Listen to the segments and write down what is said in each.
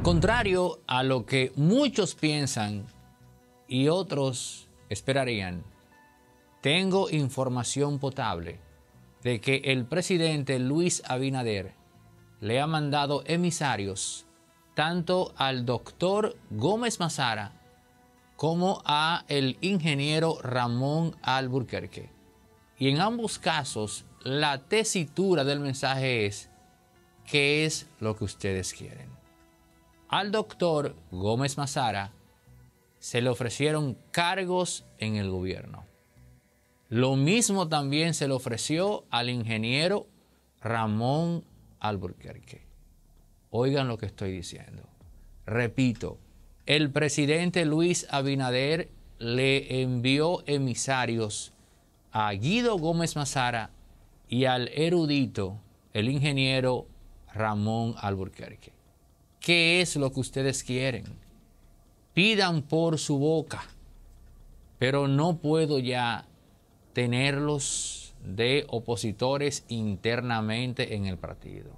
Contrario a lo que muchos piensan y otros esperarían, tengo información potable de que el presidente Luis Abinader le ha mandado emisarios tanto al doctor Gómez Mazara como a el ingeniero Ramón Alburquerque. Y en ambos casos, la tesitura del mensaje es: ¿qué es lo que ustedes quieren? Al doctor Gómez Mazara se le ofrecieron cargos en el gobierno. Lo mismo también se le ofreció al ingeniero Ramón Alburquerque. Oigan lo que estoy diciendo. Repito, el presidente Luis Abinader le envió emisarios a Guido Gómez Mazara y al erudito, el ingeniero Ramón Alburquerque. ¿Qué es lo que ustedes quieren? Pidan por su boca, pero no puedo ya tenerlos de opositores internamente en el partido.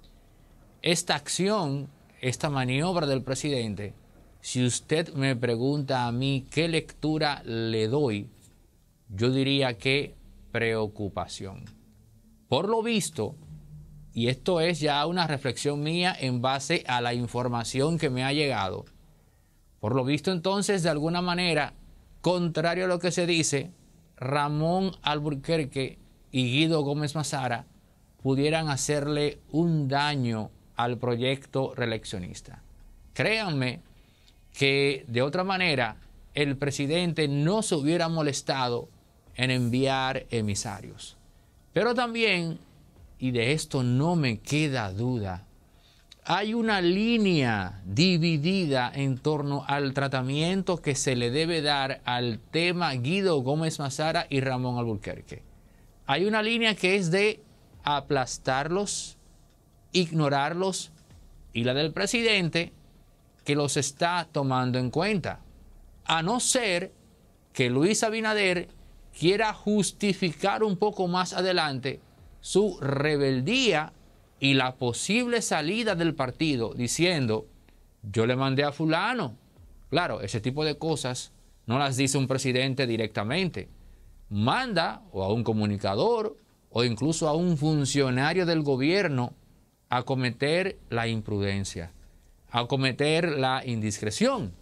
Esta acción, esta maniobra del presidente, si usted me pregunta a mí qué lectura le doy, yo diría que preocupación. Por lo visto, y esto es ya una reflexión mía en base a la información que me ha llegado, por lo visto entonces, de alguna manera, contrario a lo que se dice, Ramón Alburquerque y Guido Gómez Mazara pudieran hacerle un daño al proyecto reeleccionista. Créanme que de otra manera el presidente no se hubiera molestado en enviar emisarios. Pero también, y de esto no me queda duda, hay una línea dividida en torno al tratamiento que se le debe dar al tema Guido Gómez Mazara y Ramón Alburquerque. Hay una línea que es de aplastarlos, ignorarlos, y la del presidente que los está tomando en cuenta. A no ser que Luis Abinader quiera justificar un poco más adelante su rebeldía y la posible salida del partido diciendo: yo le mandé a fulano. Claro, ese tipo de cosas no las dice un presidente directamente. Manda o a un comunicador o incluso a un funcionario del gobierno a cometer la imprudencia, a cometer la indiscreción.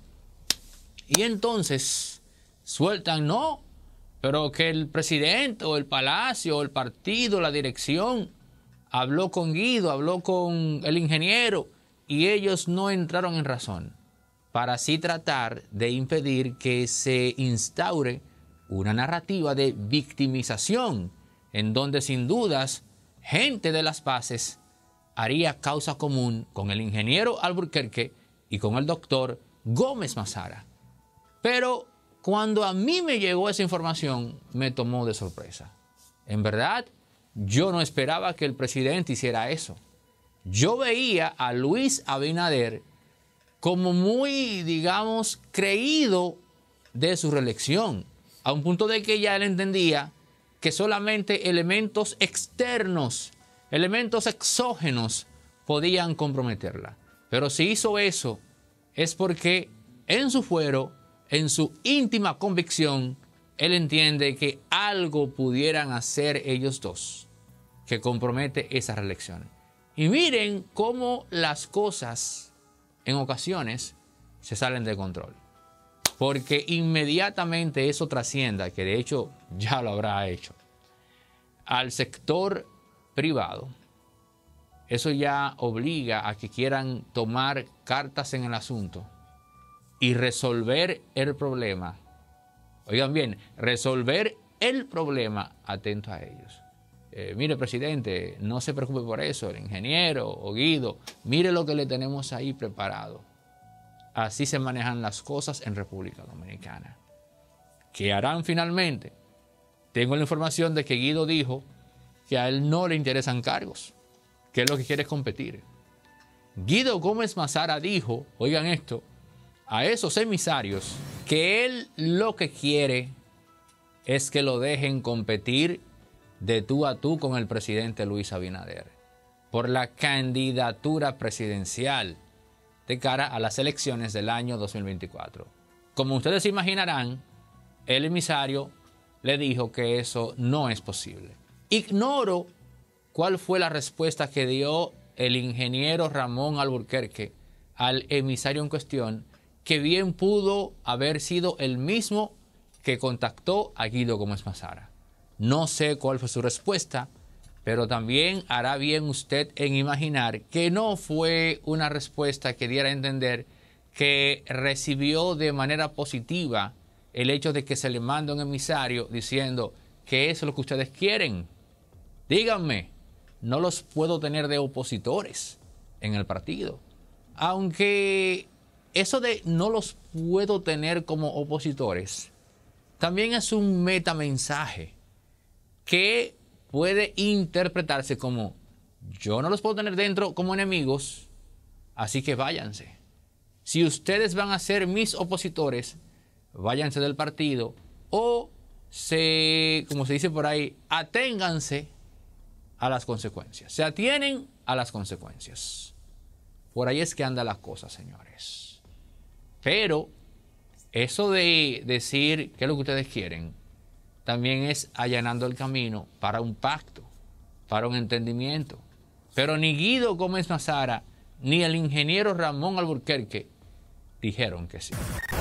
Y entonces sueltan: no, pero que el presidente o el palacio o el partido, la dirección, habló con Guido, habló con el ingeniero y ellos no entraron en razón, para así tratar de impedir que se instaure una narrativa de victimización, en donde sin dudas gente de las bases haría causa común con el ingeniero Alburquerque y con el doctor Gómez Mazara. Pero cuando a mí me llegó esa información, me tomó de sorpresa. En verdad, yo no esperaba que el presidente hiciera eso. Yo veía a Luis Abinader como muy, digamos, creído de su reelección, a un punto de que ya él entendía que solamente elementos externos, elementos exógenos podían comprometerla. Pero si hizo eso, es porque en su fuero, en su íntima convicción, él entiende que algo pudieran hacer ellos dos que compromete esa reelección. Y miren cómo las cosas en ocasiones se salen de control. Porque inmediatamente eso trascienda, que de hecho ya lo habrá hecho, al sector privado. Eso ya obliga a que quieran tomar cartas en el asunto y resolver el problema. Oigan bien, resolver el problema atento a ellos. Mire, presidente, no se preocupe por eso, el ingeniero o Guido, mire lo que le tenemos ahí preparado. Así se manejan las cosas en República Dominicana. ¿Qué harán finalmente? Tengo la información de que Guido dijo que a él no le interesan cargos, que es lo que quiere es competir. Guido Gómez Mazara dijo, oigan esto, a esos emisarios que él lo que quiere es que lo dejen competir de tú a tú con el presidente Luis Abinader por la candidatura presidencial. de cara a las elecciones del año 2024. Como ustedes se imaginarán, el emisario le dijo que eso no es posible. Ignoro cuál fue la respuesta que dio el ingeniero Ramón Alburquerque al emisario en cuestión, que bien pudo haber sido el mismo que contactó a Guido Gómez Mazara. No sé cuál fue su respuesta, pero también hará bien usted en imaginar que no fue una respuesta que diera a entender que recibió de manera positiva el hecho de que se le manda un emisario diciendo que eso es lo que ustedes quieren. Díganme, no los puedo tener de opositores en el partido. Aunque eso de no los puedo tener como opositores también es un metamensaje que puede interpretarse como: yo no los puedo tener dentro como enemigos, así que váyanse. Si ustedes van a ser mis opositores, váyanse del partido o como se dice por ahí, aténganse a las consecuencias. Se atienen a las consecuencias. Por ahí es que anda la cosa, señores. Pero eso de decir qué es lo que ustedes quieren también es allanando el camino para un pacto, para un entendimiento. Pero ni Guido Gómez Mazara ni el ingeniero Ramón Alburquerque dijeron que sí.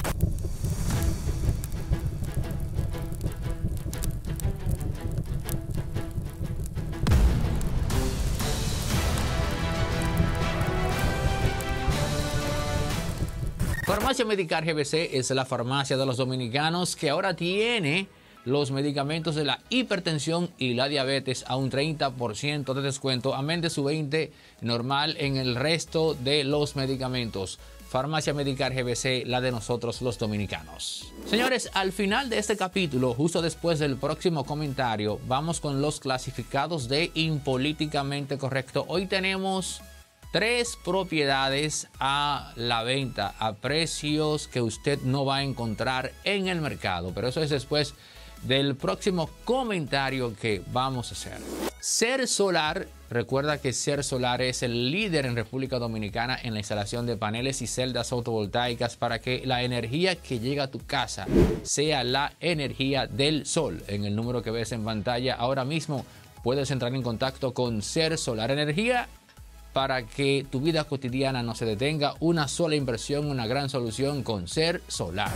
Farmacia Medicar GBC es la farmacia de los dominicanos que ahora tiene los medicamentos de la hipertensión y la diabetes a un 30% de descuento, amén de su 20% normal en el resto de los medicamentos. Farmacia Medicar GBC, la de nosotros los dominicanos. Señores, al final de este capítulo, justo después del próximo comentario, vamos con los clasificados de Impolíticamente Correcto. Hoy tenemos 3 propiedades a la venta a precios que usted no va a encontrar en el mercado, pero eso es después del próximo comentario que vamos a hacer. Ser Solar, recuerda que Ser Solar es el líder en República Dominicana en la instalación de paneles y celdas fotovoltaicas para que la energía que llega a tu casa sea la energía del sol. En el número que ves en pantalla ahora mismo puedes entrar en contacto con Ser Solar Energía para que tu vida cotidiana no se detenga. Una sola inversión, una gran solución con Ser Solar.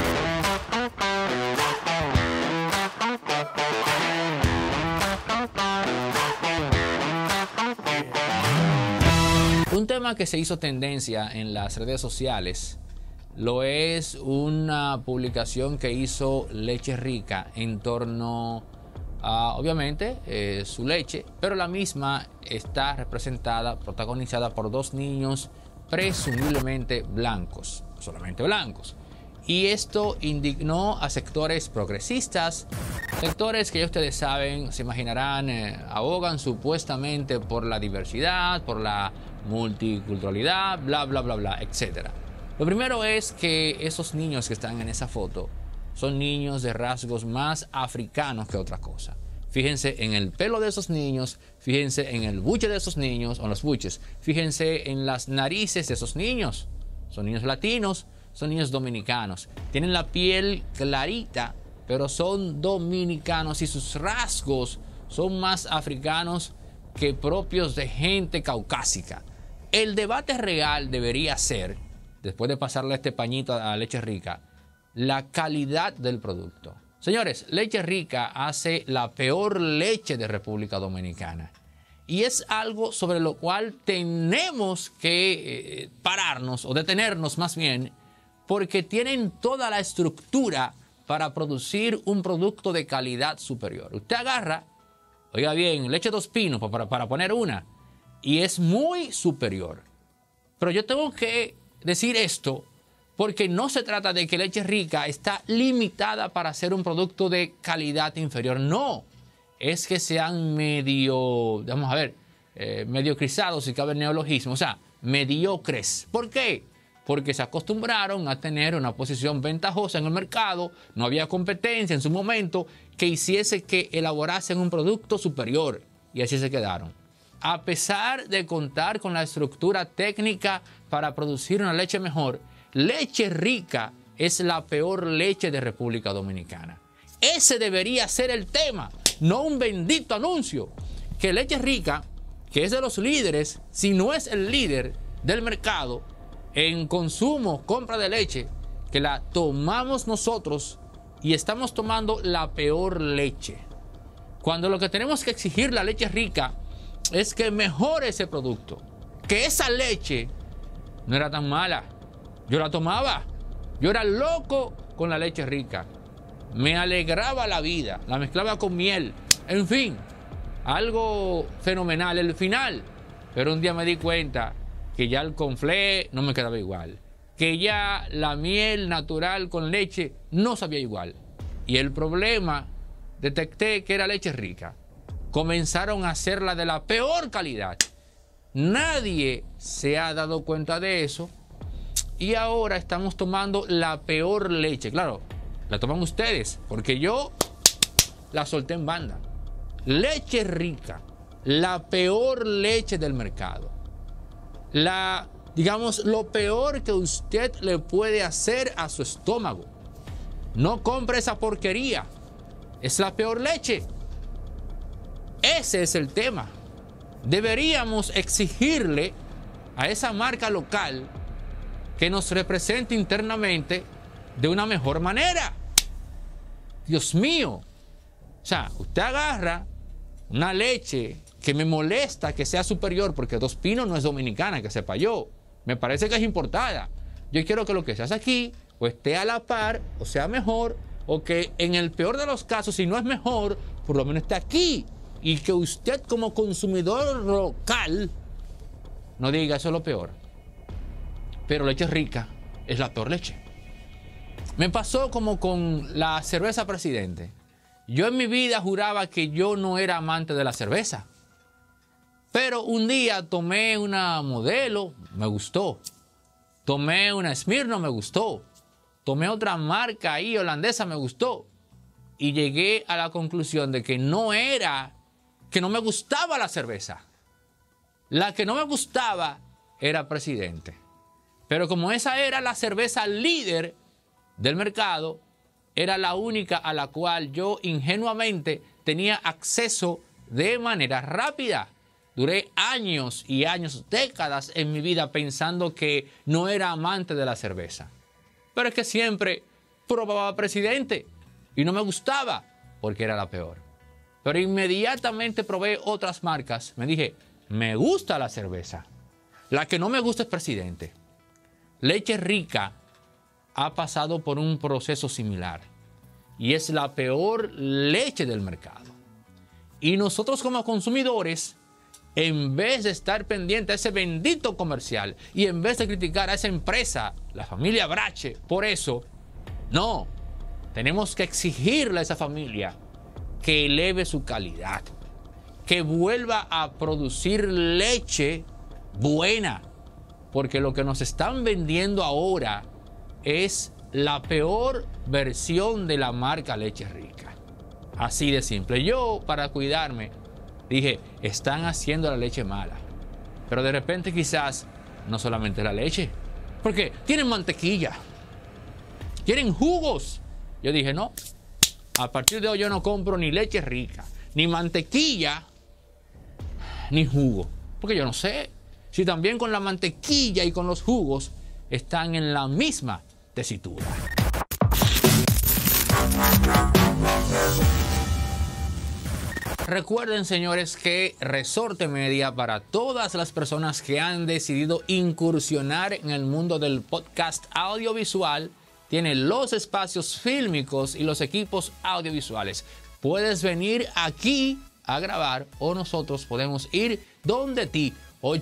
Un tema que se hizo tendencia en las redes sociales lo es una publicación que hizo Leche Rica en torno a, obviamente, su leche, pero la misma está representada, protagonizada por 2 niños presumiblemente blancos, solamente blancos. Y esto indignó a sectores progresistas, sectores que ya ustedes saben, se imaginarán, abogan supuestamente por la diversidad, por la multiculturalidad, bla, bla, bla, bla, etc. Lo primero es que esos niños que están en esa foto son niños de rasgos más africanos que otra cosa. Fíjense en el pelo de esos niños, fíjense en el buche de esos niños, o los buches, fíjense en las narices de esos niños. Son niños latinos, son niños dominicanos. Tienen la piel clarita, pero son dominicanos y sus rasgos son más africanos que propios de gente caucásica. El debate real debería ser, después de pasarle este pañito a Leche Rica, la calidad del producto. Señores, Leche Rica hace la peor leche de República Dominicana. Y es algo sobre lo cual tenemos que pararnos, o detenernos más bien, porque tienen toda la estructura para producir un producto de calidad superior. Usted agarra, oiga bien, Leche Dos Pinos, para poner una, y es muy superior. Pero yo tengo que decir esto porque no se trata de que Leche Rica está limitada para hacer un producto de calidad inferior. No, es que sean medio, vamos a ver, mediocrizados, si cabe el neologismo, o sea, mediocres. ¿Por qué? Porque se acostumbraron a tener una posición ventajosa en el mercado, no había competencia en su momento que hiciese que elaborasen un producto superior, y así se quedaron. a pesar de contar con la estructura técnica para producir una leche mejor, Leche Rica es la peor leche de República Dominicana. Ese debería ser el tema, no un bendito anuncio. Que Leche Rica, que es de los líderes, si no es el líder del mercado en consumo, compra de leche, que la tomamos nosotros y estamos tomando la peor leche. Cuando lo que tenemos que exigir la Leche Rica es que mejore ese producto. Que esa leche no era tan mala. Yo la tomaba. Yo era loco con la Leche Rica. Me alegraba la vida. La mezclaba con miel. En fin, algo fenomenal el final. Pero un día me di cuenta que ya el conflé no me quedaba igual. Que ya la miel natural con leche no sabía igual. Y el problema, detecté que era Leche Rica. Comenzaron a hacerla de la peor calidad. Nadie se ha dado cuenta de eso. Y ahora estamos tomando la peor leche. Claro, la toman ustedes, porque yo la solté en banda. Leche Rica, la peor leche del mercado. Digamos, lo peor que usted le puede hacer a su estómago. No compre esa porquería. Es la peor leche. Ese es el tema. Deberíamos exigirle a esa marca local que nos represente internamente de una mejor manera. Dios mío. O sea, usted agarra una leche que me molesta que sea superior, porque Dos Pinos no es dominicana, que sepa yo. Me parece que es importada. Yo quiero que lo que se hace aquí o esté a la par, o sea mejor, o que en el peor de los casos, si no es mejor, por lo menos esté aquí. Y que usted como consumidor local no diga eso es lo peor. Pero Leche Rica es la peor leche. Me pasó como con la cerveza Presidente. Yo en mi vida juraba que yo no era amante de la cerveza. Pero un día tomé una Modelo, me gustó. Tomé una Smirnoff, me gustó. Tomé otra marca ahí holandesa, me gustó. Y llegué a la conclusión de que no me gustaba la cerveza. La que no me gustaba era Presidente. Pero como esa era la cerveza líder del mercado, era la única a la cual yo ingenuamente tenía acceso de manera rápida. Duré años y años, décadas en mi vida pensando que no era amante de la cerveza. Pero es que siempre probaba Presidente y no me gustaba porque era la peor. Pero inmediatamente probé otras marcas. Me dije, me gusta la cerveza. La que no me gusta es Presidente. Leche Rica ha pasado por un proceso similar y es la peor leche del mercado. Y nosotros como consumidores, en vez de estar pendiente a ese bendito comercial y en vez de criticar a esa empresa, la familia Brache, por eso, no, tenemos que exigirle a esa familia que eleve su calidad, que vuelva a producir leche buena, porque lo que nos están vendiendo ahora es la peor versión de la marca Leche Rica. Así de simple. Yo, para cuidarme, dije, están haciendo la leche mala. Pero de repente quizás no solamente la leche, porque tienen mantequilla, tienen jugos. Yo dije, no, a partir de hoy yo no compro ni Leche Rica, ni mantequilla, ni jugo. Porque yo no sé si también con la mantequilla y con los jugos están en la misma tesitura. Recuerden, señores, que Resorte Media, para todas las personas que han decidido incursionar en el mundo del podcast audiovisual, tiene los espacios fílmicos y los equipos audiovisuales. Puedes venir aquí a grabar o nosotros podemos ir donde ti.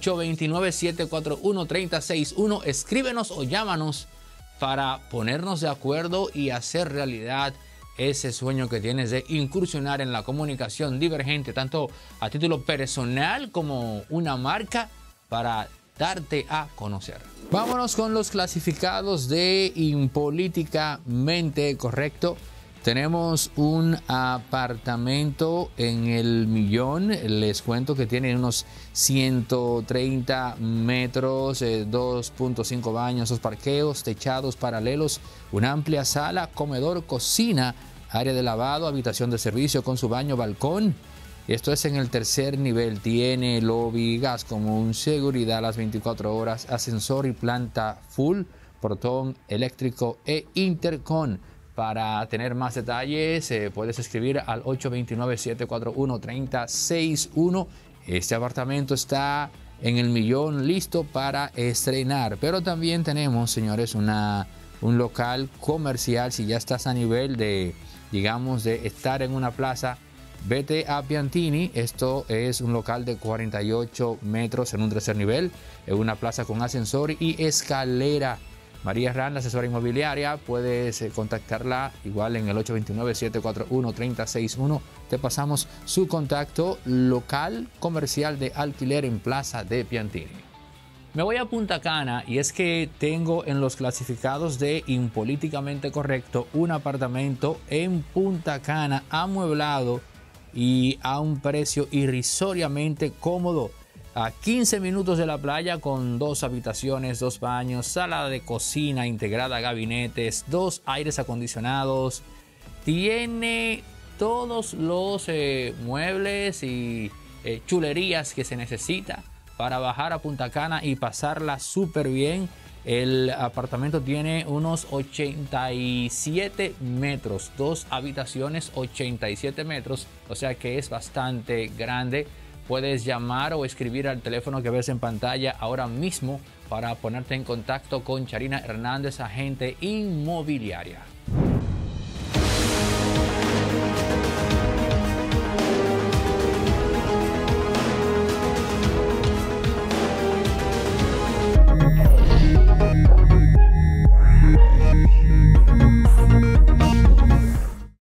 829-741-3061. Escríbenos o llámanos para ponernos de acuerdo y hacer realidad ese sueño que tienes de incursionar en la comunicación divergente, tanto a título personal como una marca, para darte a conocer. Vámonos con los clasificados de Impolíticamente Correcto. Tenemos un apartamento en el millón. Les cuento que tiene unos 130 metros, 2.5 baños, 2 parqueos, techados paralelos, una amplia sala, comedor, cocina, área de lavado, habitación de servicio con su baño, balcón. Esto es en el tercer nivel. Tiene lobby, gas común, seguridad a las 24 horas, ascensor y planta full, portón eléctrico e intercom. Para tener más detalles, puedes escribir al 829-741-3061. Este apartamento está en el millón, listo para estrenar. Pero también tenemos, señores, un local comercial. Si ya estás a nivel de, digamos, de estar en una plaza, vete a Piantini. Esto es un local de 48 metros en un tercer nivel, en una plaza con ascensor y escalera. María Randa, asesora inmobiliaria, puedes contactarla igual en el 829-741-3061. Te pasamos su contacto. Local comercial de alquiler en Plaza de Piantini. Me voy a Punta Cana y es que tengo en los clasificados de Impolíticamente Correcto un apartamento en Punta Cana amueblado y a un precio irrisoriamente cómodo. A 15 minutos de la playa, con 2 habitaciones, 2 baños, sala de cocina integrada, gabinetes, 2 aires acondicionados. Tiene todos los muebles y chulerías que se necesita para bajar a Punta Cana y pasarla súper bien. El apartamento tiene unos 87 metros, 2 habitaciones, 87 metros, o sea que es bastante grande. Puedes llamar o escribir al teléfono que ves en pantalla ahora mismo para ponerte en contacto con Charina Hernández, agente inmobiliaria.